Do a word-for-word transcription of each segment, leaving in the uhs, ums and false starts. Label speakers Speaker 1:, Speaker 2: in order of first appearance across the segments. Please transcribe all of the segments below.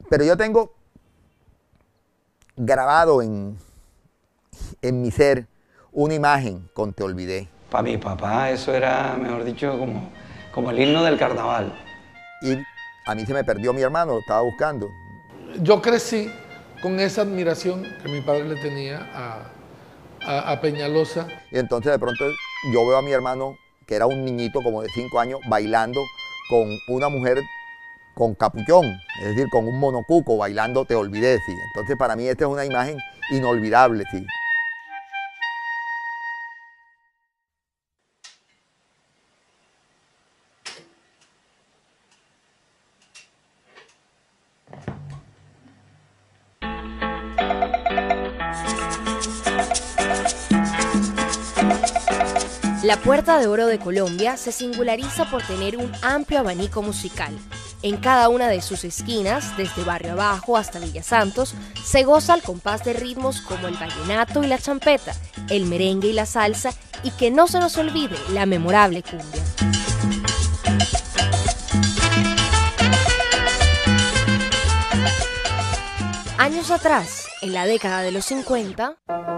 Speaker 1: Pero yo tengo grabado en, en mi ser una imagen con Te Olvidé.
Speaker 2: Para mi papá eso era, mejor dicho, como, como el himno del carnaval.
Speaker 1: Y a mí se me perdió mi hermano, lo estaba buscando.
Speaker 3: Yo crecí con esa admiración que mi padre le tenía a, a, a Peñalosa.
Speaker 1: Y entonces de pronto yo veo a mi hermano, que era un niñito como de cinco años, bailando con una mujer con capuchón, es decir, con un monocuco, bailando Te Olvidé, sí. Entonces para mí esta es una imagen inolvidable, sí.
Speaker 4: La Puerta de Oro de Colombia se singulariza por tener un amplio abanico musical. En cada una de sus esquinas, desde Barrio Abajo hasta Villa Santos, se goza al compás de ritmos como el vallenato y la champeta, el merengue y la salsa, y que no se nos olvide la memorable cumbia. Años atrás, en la década de los cincuenta,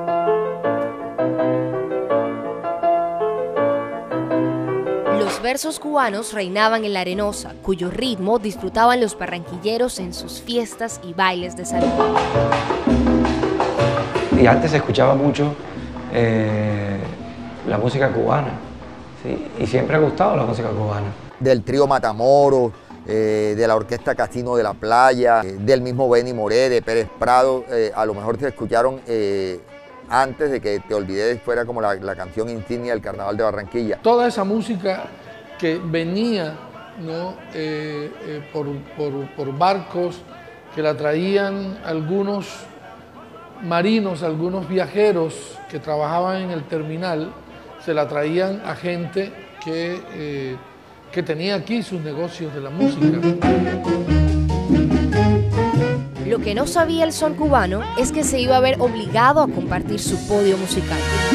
Speaker 4: los versos cubanos reinaban en la Arenosa, cuyo ritmo disfrutaban los barranquilleros en sus fiestas y bailes de salud.
Speaker 2: Y antes se escuchaba mucho eh, la música cubana, ¿sí? Y siempre ha gustado la música cubana.
Speaker 1: Del trío Matamoros, eh, de la Orquesta Casino de la Playa, eh, del mismo Benny Moré, de Pérez Prado, eh, a lo mejor se escucharon eh, antes de que Te Olvidé fuera como la, la canción insignia del Carnaval de Barranquilla.
Speaker 3: Toda esa música que venía, ¿no? eh, eh, por, por, por barcos, que la traían algunos marinos, algunos viajeros que trabajaban en el terminal, se la traían a gente que, eh, que tenía aquí sus negocios de la música.
Speaker 4: Lo que no sabía el son cubano es que se iba a ver obligado a compartir su podio musical.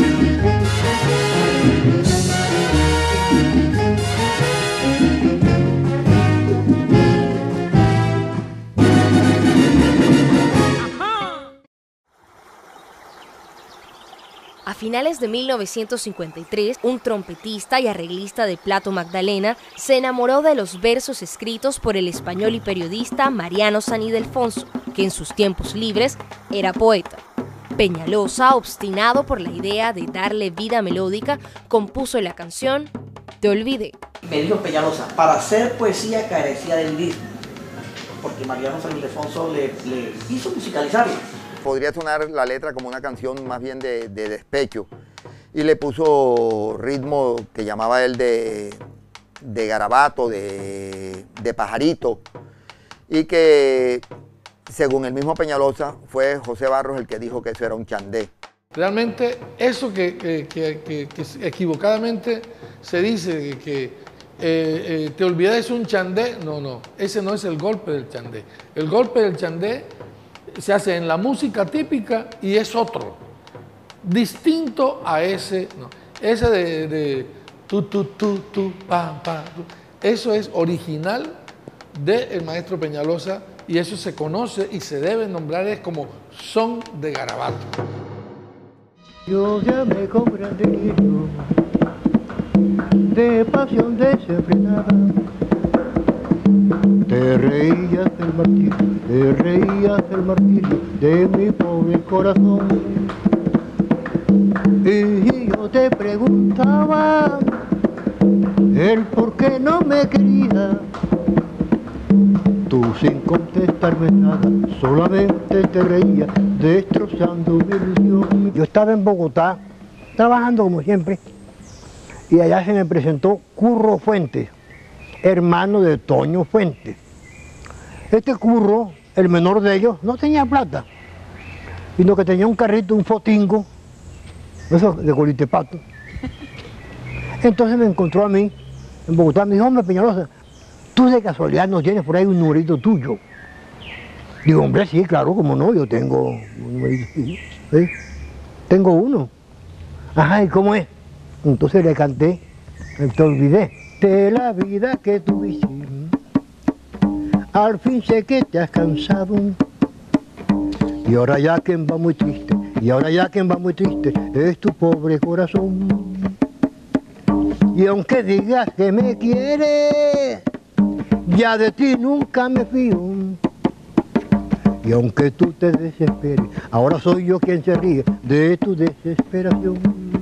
Speaker 4: A finales de mil novecientos cincuenta y tres, un trompetista y arreglista de Plato Magdalena se enamoró de los versos escritos por el español y periodista Mariano Sanidelfonso, que en sus tiempos libres era poeta. Peñalosa, obstinado por la idea de darle vida melódica, compuso la canción Te Olvidé.
Speaker 5: Me dijo Peñalosa, para hacer poesía carecía del ritmo, porque Mariano Sanidelfonso le, le hizo musicalizarla.
Speaker 1: Podría sonar la letra como una canción más bien de, de despecho, y le puso ritmo que llamaba él de, de garabato, de, de pajarito, y que según el mismo Peñalosa fue José Barros el que dijo que eso era un chandé.
Speaker 3: Realmente eso que, que, que, que, que equivocadamente se dice que eh, eh, Te Olvidé es un chandé, no, no, ese no es el golpe del chandé. El golpe del chandé se hace en la música típica y es otro, distinto a ese, no, ese de, de tu, tu, tu, tu, pa, pa, tu. Eso es original del maestro Peñalosa y eso se conoce y se debe nombrar es como son de garabato.
Speaker 6: Yo ya me comprendí de pasión desenfrenada. Te reías del martirio, te reías del martirio de mi pobre corazón. Y yo te preguntaba el por qué no me quería. Tú sin contestarme nada, solamente te reías, destrozando mi ilusión. Yo estaba en Bogotá, trabajando como siempre, y allá se me presentó Curro Fuentes, hermano de Toño Fuentes. Este Curro, el menor de ellos, no tenía plata, sino que tenía un carrito, un fotingo, eso de colitepato. Entonces me encontró a mí, en Bogotá, me dijo, hombre Peñalosa, tú de casualidad no tienes por ahí un numerito tuyo. Digo, hombre, sí, claro, como no, yo tengo un numerito, sí, ¿sí? Tengo uno. Ajá, ¿y cómo es? Entonces le canté, Te Olvidé, de la vida que tuviste, al fin sé que te has cansado. Y ahora ya quien va muy triste, y ahora ya quien va muy triste es tu pobre corazón. Y aunque digas que me quieres, ya de ti nunca me fío. Y aunque tú te desesperes, ahora soy yo quien se ríe de tu desesperación.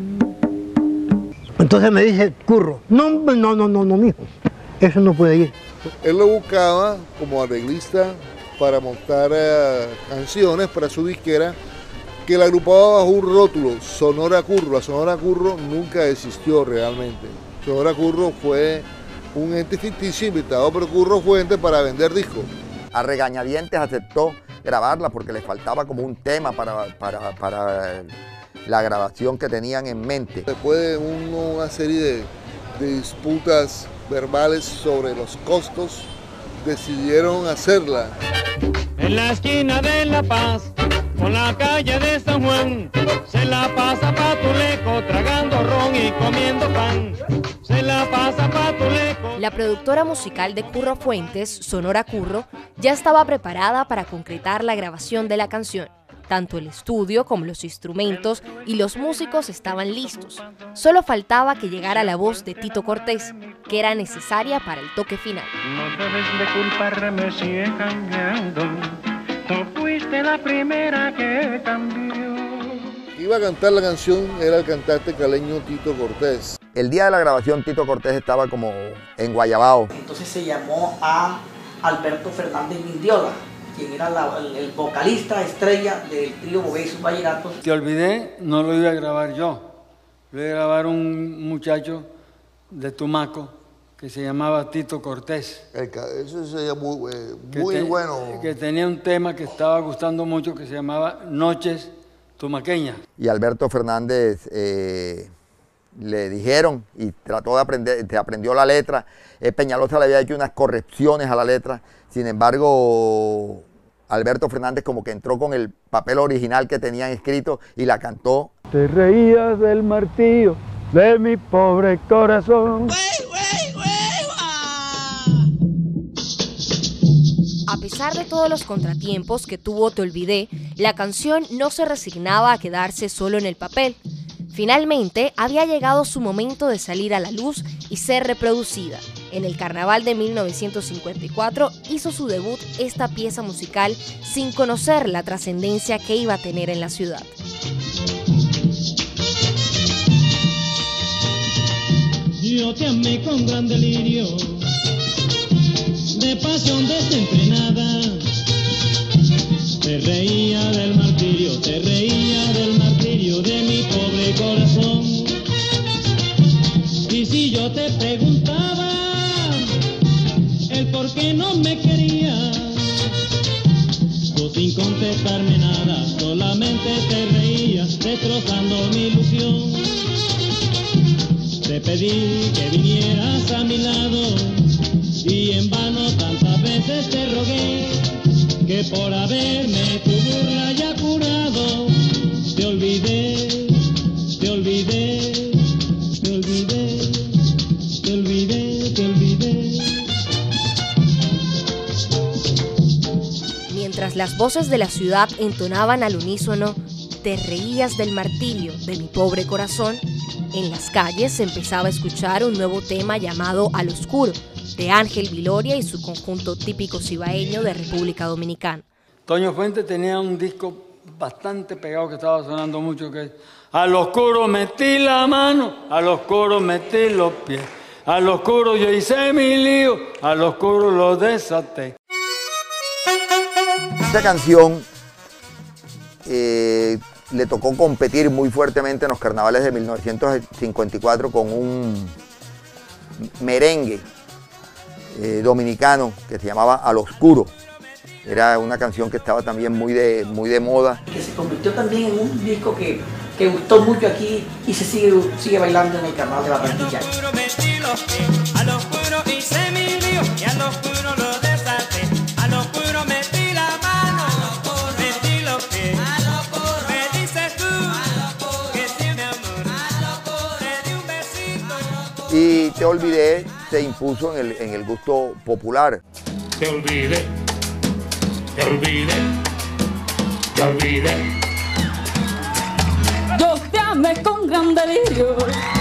Speaker 6: Entonces me dice Curro, no, no, no, no, no, mijo, eso no puede ir.
Speaker 7: Él lo buscaba como arreglista para montar eh, canciones para su disquera, que la agrupaba bajo un rótulo, Sonora Curro. La Sonora Curro nunca existió realmente. Sonora Curro fue un ente ficticio invitado por Curro Fuentes para vender discos.
Speaker 1: A regañadientes aceptó grabarla porque le faltaba como un tema para, para, para la grabación que tenían en mente.
Speaker 7: Después de uno, una serie de, de disputas verbales sobre los costos, decidieron hacerla.
Speaker 8: En la esquina de La Paz, con la calle de San Juan, se la pasa Patuleco tragando ron y comiendo pan. Se la pasa Patuleco.
Speaker 4: La productora musical de Curro Fuentes, Sonora Curro, ya estaba preparada para concretar la grabación de la canción. Tanto el estudio como los instrumentos y los músicos estaban listos. Solo faltaba que llegara la voz de Tito Cortés, que era necesaria para el toque final.
Speaker 8: No debes de culparme si he cambiado, tú fuiste la primera que cambió.
Speaker 7: Iba a cantar la canción, era el cantante caleño Tito Cortés.
Speaker 1: El día de la grabación Tito Cortés estaba como en Guayabao.
Speaker 5: Entonces se llamó a Alberto Fernández Mindiola, quien era la, el, el vocalista estrella del trío Bobé y sus Vallenatos.
Speaker 9: Te olvidé, no lo iba a grabar yo, lo iba a grabar un muchacho de Tumaco que se llamaba Tito Cortés.
Speaker 7: El, eso sería muy, eh,
Speaker 9: que
Speaker 7: muy
Speaker 9: te,
Speaker 7: bueno.
Speaker 9: Que tenía un tema que estaba gustando mucho que se llamaba Noches Tumaqueñas.
Speaker 1: Y Alberto Fernández eh, le dijeron y trató de aprender, te aprendió la letra. Eh, Peñalosa le había hecho unas correcciones a la letra. Sin embargo, Alberto Fernández como que entró con el papel original que tenían escrito y la cantó.
Speaker 9: Te reías del martillo de mi pobre corazón.
Speaker 4: A pesar de todos los contratiempos que tuvo Te Olvidé, la canción no se resignaba a quedarse solo en el papel. Finalmente, había llegado su momento de salir a la luz y ser reproducida. En el carnaval de mil novecientos cincuenta y cuatro hizo su debut esta pieza musical sin conocer la trascendencia que iba a tener en la ciudad.
Speaker 8: Yo te amé con gran delirio, de pasión desenfrenada. Te reía del martirio, te reía del martirio de mi pobre corazón. Y si yo te preguntaba el por qué no me querías, tú sin contestarme nada, solamente te reías, destrozando mi ilusión. Te pedí que vinieras a mi lado y en vano tantas veces te rogué que por haberme tu burla ya curado, te olvidé, te olvidé, te olvidé, te olvidé, te olvidé.
Speaker 4: Mientras las voces de la ciudad entonaban al unísono, te reías del martirio de mi pobre corazón, en las calles se empezaba a escuchar un nuevo tema llamado Al Oscuro, de Ángel Viloria y su conjunto típico cibaeño de República Dominicana.
Speaker 9: Toño Fuentes tenía un disco bastante pegado que estaba sonando mucho, que es Al oscuro metí la mano, al oscuro metí los pies, al oscuro yo hice mi lío, al oscuro lo desaté.
Speaker 1: Esta canción eh, le tocó competir muy fuertemente en los carnavales de mil novecientos cincuenta y cuatro con un merengue eh, dominicano que se llamaba Al Oscuro. Era una canción que estaba también muy de, muy de moda.
Speaker 5: Que se convirtió también en un disco que, que gustó mucho aquí y se sigue, sigue bailando en el carnaval de Barranquilla.
Speaker 8: Al oscuro hice mi lío y al oscuro lo desaté. Al oscuro metí la mano, metí los pies. Me dices tú que sí, mi amor, te di un besito.
Speaker 1: Y Te Olvidé se impuso en el, en el gusto popular.
Speaker 10: te olvidé, te olvidé, te olvidé.
Speaker 11: Yo te amé con gran delirio,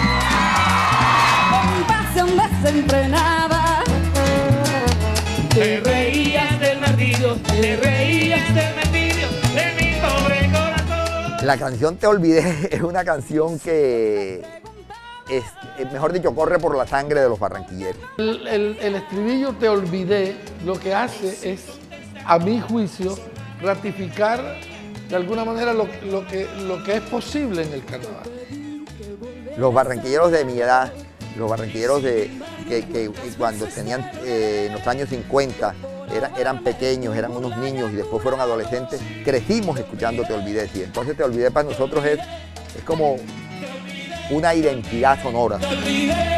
Speaker 11: con pasión desenfrenada.
Speaker 10: Te reías del martirio, te reías del martirio de mi pobre corazón.
Speaker 1: La canción Te Olvidé es una canción que, es, mejor dicho, corre por la sangre de los barranquilleros.
Speaker 3: El, el, el estribillo Te Olvidé lo que hace es, a mi juicio, ratificar de alguna manera lo, lo, que, lo que es posible en el carnaval.
Speaker 1: Los barranquilleros de mi edad, los barranquilleros de, que, que cuando tenían eh, en los años cincuenta era, eran pequeños, eran unos niños y después fueron adolescentes, crecimos escuchando Te Olvidé. Y entonces Te Olvidé para nosotros es, es como una identidad sonora.
Speaker 10: Te olvidé.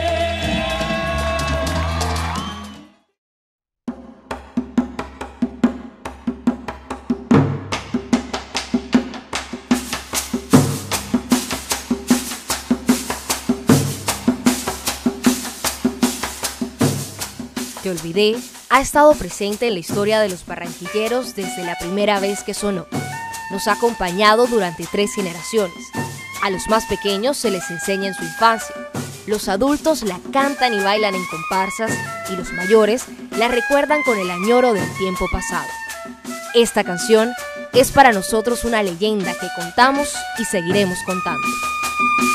Speaker 4: Te Olvidé ha estado presente en la historia de los barranquilleros desde la primera vez que sonó. Nos ha acompañado durante tres generaciones. A los más pequeños se les enseña en su infancia. Los adultos la cantan y bailan en comparsas y los mayores la recuerdan con el añoro del tiempo pasado. Esta canción es para nosotros una leyenda que contamos y seguiremos contando.